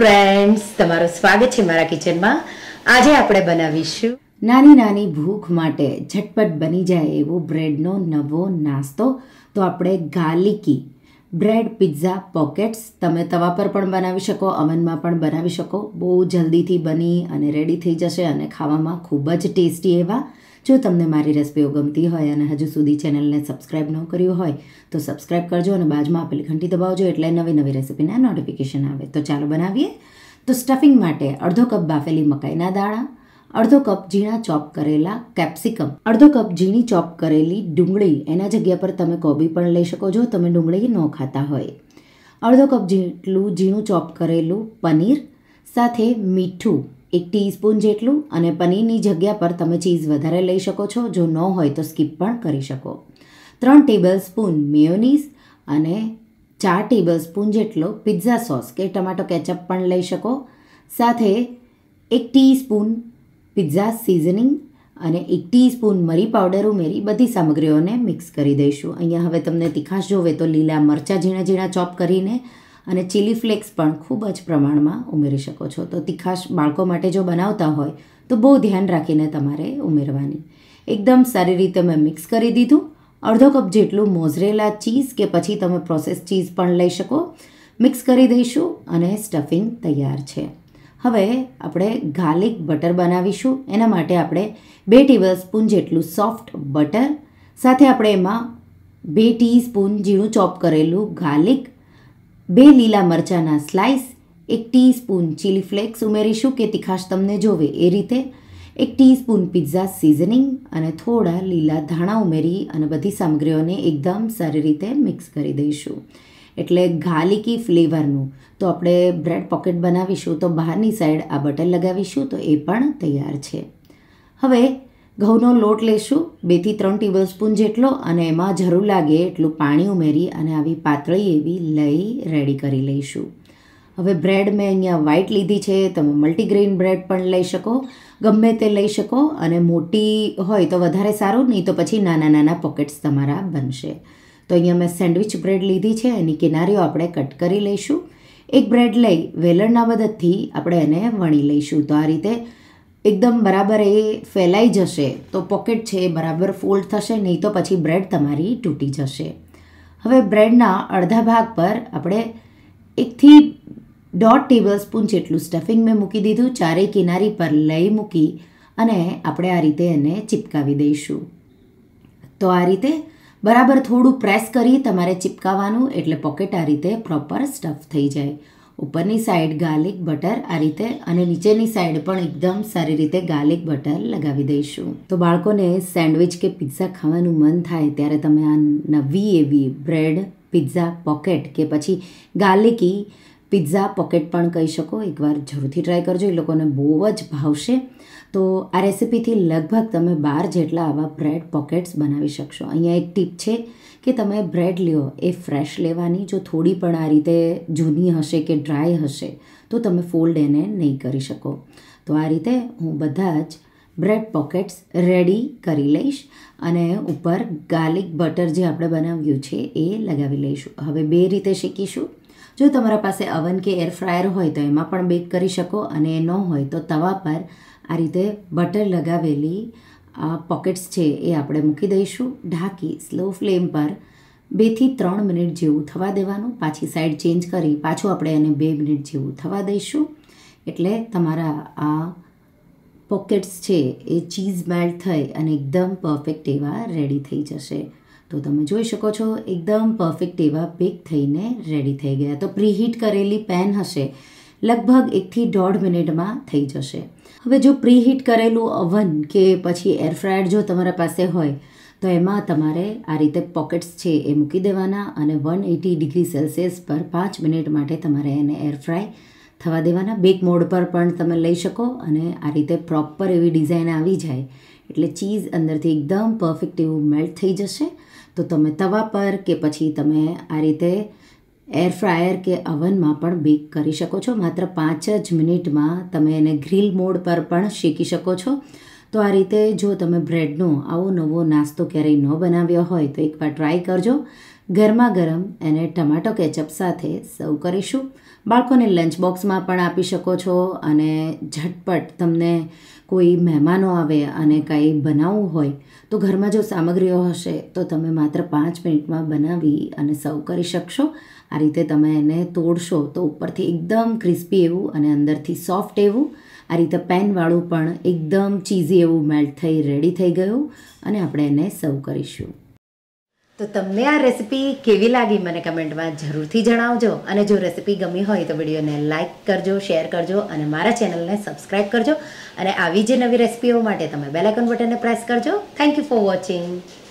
Friends, તમારું સ્વાગત છે મારા કિચનમાં. આજે આપણે બનાવીશું નાની નાની ભૂખ માટે ઝટપટ બની જાય એવો બ્રેડનો નવો નાસ્તો. તો આપણે ગાર્લિકી બ્રેડ પિઝા પોકેટ્સ તમે તવા પર પણ બનાવી શકો, ઓવનમાં પણ બનાવી શકો. બહુ જલ્દીથી બની અને રેડી થઈ જશે અને ખાવામાં ખૂબ જ ટેસ્ટી એવા. જો તમને મારી રેસિપીઓ ગમતી હોય અને હજુ સુધી ચેનલને સબસ્ક્રાઈબ ન કર્યું હોય તો સબસ્ક્રાઈબ કરજો અને બાજુમાં આપેલી ઘંટી દબાવજો એટલે નવી નવી રેસિપીના નોટિફિકેશન આવે. તો ચાલો બનાવીએ. તો સ્ટફિંગ માટે અડધો કપ બાફેલી મકાઈના દાણા, અડધો કપ ઝીણા ચોપ કરેલા કેપ્સિકમ, અડધો કપ ઝીણી ચોપ કરેલી ડુંગળી, એના જગ્યા પર તમે કોબી પણ લઈ શકો જો તમે ડુંગળી ન ખાતા હોય, અડધો કપ જેટલું ઝીણું ચોપ કરેલું પનીર, સાથે મીઠું 1 ટીસ્પૂન જેટલું, અને પનીરની જગ્યા પર તમે ચીઝ વધારે લઈ શકો છો, જો ન હોય તો સ્કીપ પણ કરી શકો. 3 ટેબલસ્પૂન મેયોનીઝ અને 4 ટેબલસ્પૂન જેટલો પિઝા સોસ કે ટમાટો કેચઅપ પણ લઈ શકો. સાથે 1 ટીસ્પૂન પિઝા સિઝનિંગ અને 1 ટીસ્પૂન મરી પાવડર ઉમેરી બધી સામગ્રીઓને મિક્સ કરી દઈશું. અહીંયા હવે તમને તીખાશ જોવે તો લીલા મરચાં ઝીણા ઝીણા ચોપ કરીને અને ચીલી ફ્લેક્સ પણ ખૂબ જ પ્રમાણમાં ઉમેરી શકો છો. તો તીખાશ બાળકો માટે જો બનાવતા હોય તો બહુ ધ્યાન રાખીને તમારે ઉમેરવાની. એકદમ સારી રીતે મેં મિક્સ કરી દીધું. અડધો કપ જેટલું મોઝરેલા ચીઝ કે પછી તમે પ્રોસેસ ચીઝ પણ લઈ શકો, મિક્સ કરી દઈશું અને સ્ટફિંગ તૈયાર છે. હવે આપણે ગાર્લિક બટર બનાવીશું. એના માટે આપણે 2 ટેબલસ્પૂન જેટલું સોફ્ટ બટર, સાથે આપણે એમાં 2 ટીસ્પૂન ઝીણું ચોપ કરેલું ગાર્લિક, 2 લીલા મરચાંના સ્લાઇસ, 1 ટીસ્પૂન ચીલી ફ્લેક્સ ઉમેરીશું કે તીખાશ તમને જોવે એ રીતે, 1 ટીસ્પૂન પિઝા સિઝનિંગ અને થોડા લીલા ધાણા ઉમેરી અને બધી સામગ્રીઓને એકદમ સારી રીતે મિક્સ કરી દઈશું. એટલે ગાર્લિકી ફ્લેવરનું. તો આપણે બ્રેડ પોકેટ બનાવીશું તો બહારની સાઈડ આ બટર લગાવીશું, તો એ પણ તૈયાર છે. હવે ઘઉંનો લોટ લેશું 2 થી 3 ટેબલસ્પૂન જેટલો, અને એમાં જરૂર લાગે એટલું પાણી ઉમેરી અને આવી પાતળી એવી લઈ રેડી કરી લઈશું. હવે બ્રેડ મેં અહીંયા વ્હાઈટ લીધી છે, તમે મલ્ટીગ્રેઇન બ્રેડ પણ લઈ શકો, ગમે તે લઈ શકો, અને મોટી હોય તો વધારે સારું, નહીં તો પછી નાના નાના પોકેટ્સ તમારા બનશે. તો અહીંયા મેં સેન્ડવિચ બ્રેડ લીધી છે, એની કિનારીઓ આપણે કટ કરી લઈશું. એક બ્રેડ લઈ વેલણના મદદથી આપણે એને વણી લઈશું. તો આ રીતે એકદમ બરાબર એ ફેલાઈ જશે તો પોકેટ છે એ બરાબર ફોલ્ડ થશે, નહીં તો પછી બ્રેડ તમારી તૂટી જશે. હવે બ્રેડના અડધા ભાગ પર આપણે 1 થી 1.5 ટેબલસ્પૂન જેટલું સ્ટફિંગ મેં મૂકી દીધું. ચારેય કિનારી પર લઈ મૂકી અને આપણે આ રીતે એને ચિપકાવી દઈશું. તો આ રીતે બરાબર થોડું પ્રેસ કરી તમારે ચિપકાવવાનું, એટલે પોકેટ આ રીતે પ્રોપર સ્ટફ થઈ જાય. ઉપરની સાઈડ ગાર્લિક બટર આ રીતે અને નીચેની સાઈડ પણ એકદમ સારી રીતે ગાર્લિક બટર લગાવી દઈશું. તો બાળકોને સેન્ડવિચ કે પિઝા ખાવાનું મન થાય ત્યારે તમે આ નવી એવી બ્રેડ પિઝા પોકેટ કે પછી ગાર્લિકી પિઝા પોકેટ પણ કહી શકો, એકવાર જરૂરથી ટ્રાય કરજો, એ લોકોને બહુ જ ભાવશે. તો આ રેસિપીથી લગભગ તમે 12 જેટલા આવા બ્રેડ પોકેટ્સ બનાવી શકશો. અહીંયા એક ટીપ છે કે તમે બ્રેડ લ્યો એ ફ્રેશ લેવાની. જો થોડી પણ આ રીતે જૂની હશે કે ડ્રાય હશે તો તમે ફોલ્ડ એને નહીં કરી શકો. તો આ રીતે હું બધા જ બ્રેડ પોકેટ્સ રેડી કરી લઈશ અને ઉપર ગાર્લિક બટર જે આપણે બનાવ્યું છે એ લગાવી લઈશું. હવે 2 રીતે શેકીશું. જો તમારા પાસે અવન કે એર ફ્રાયર હોય તો એમાં પણ બેક કરી શકો, અને ન હોય તો તવા પર આ રીતે બટર લગાવેલી આ પોકેટ્સ છે એ આપણે મૂકી દઈશું. ઢાંકી સ્લો ફ્લેમ પર 2 થી 3 મિનિટ જેવું થવા દેવાનું. પાછી સાઈડ ચેન્જ કરી પાછું આપણે એને 2 મિનિટ જેવું થવા દઈશું. એટલે તમારા આ પોકેટ્સ છે એ ચીઝ મેલ્ટ થઈ અને એકદમ પરફેક્ટ એવા રેડી થઈ જશે. તો તમે જોઈ શકો છો એકદમ પરફેક્ટ એવા બેક થઈને રેડી થઈ ગયા. તો પ્રીહીટ કરેલી પેન હશે, લગભગ 1 થી 1.5 મિનિટમાં થઈ જશે. હવે જો પ્રીહીટ કરેલું અવન કે પછી એર ફ્રાયર જો તમારા પાસે હોય તો એમાં તમારે આ રીતે પોકેટ્સ છે એ મૂકી દેવાના અને 180 ડિગ્રી સેલ્સિયસ પર 5 મિનિટ માટે તમારે એને એર ફ્રાય થવા દેવાના. બેક મોડ પર પણ તમે લઈ શકો, અને આ રીતે પ્રોપર એવી ડિઝાઇન આવી જાય એટલે ચીઝ અંદરથી એકદમ પરફેક્ટ એવું મેલ્ટ થઈ જશે. તો તમે તવા પર કે પછી તમે આ રીતે એર ફ્રાયર કે અવનમાં પણ બેક કરી શકો છો. માત્ર 5 જ મિનિટમાં તમે એને ગ્રીલ મોડ પર પણ શેકી શકો છો. તો આ રીતે જો તમે બ્રેડનો આવો નવો નાસ્તો ક્યારેય ન બનાવ્યો હોય તો એકવાર ટ્રાય કરજો. ગરમા ગરમ એને ટમાટો કેચઅપ સાથે સર્વ કરીશું. બાળકોને લંચ બોક્સમાં પણ આપી શકો છો અને ઝટપટ તમને કોઈ મહેમાનો આવે અને કંઈ બનાવવું હોય તો ઘરમાં જો સામગ્રીઓ હશે તો તમે માત્ર 5 મિનિટમાં બનાવી અને સર્વ કરી શકશો. આ રીતે તમે એને તોડશો તો ઉપરથી એકદમ ક્રિસ્પી એવું અને અંદરથી સોફ્ટ એવું, આ રીતે પેનવાળું પણ એકદમ ચીઝી એવું મેલ્ટ થઈ રેડી થઈ ગયું અને આપણે એને સર્વ કરીશું. તો તમને આ રેસીપી કેવી લાગી મને કમેન્ટમાં જરૂરથી જણાવજો. અને જો રેસીપી ગમી હોય તો વિડીયોને લાઇક કરજો, શેર કરજો અને મારા ચેનલને સબસ્ક્રાઈબ કરજો. અને આવી જે નવી રેસીપીઓ માટે તમે બેલ આઇકન બટનને પ્રેસ કરજો. Thank you for watching.